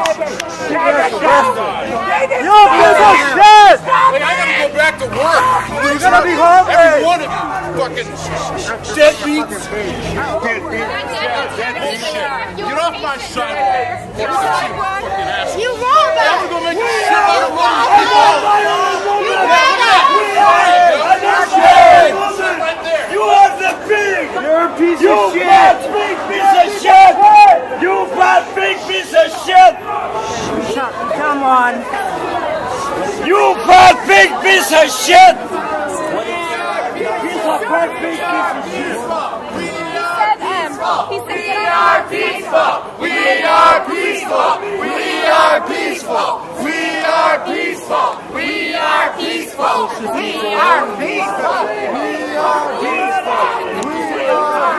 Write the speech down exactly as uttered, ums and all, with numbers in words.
You piece of shit! Hey, I gotta go back to work. You're gonna be home, Every one of you fucking deadbeats. Get off my son. You wrong, man. I'm gonna make a shit out of money. You better. You are the pig! You're a piece you of shit! You fat big piece of shit! You fat big piece of shit! Come on! You fat big piece of shit! He's a fat big piece of shit! He said, We are peaceful! We are peaceful! We are peaceful! We are peaceful! We are peaceful! We are peaceful! We are peaceful! We are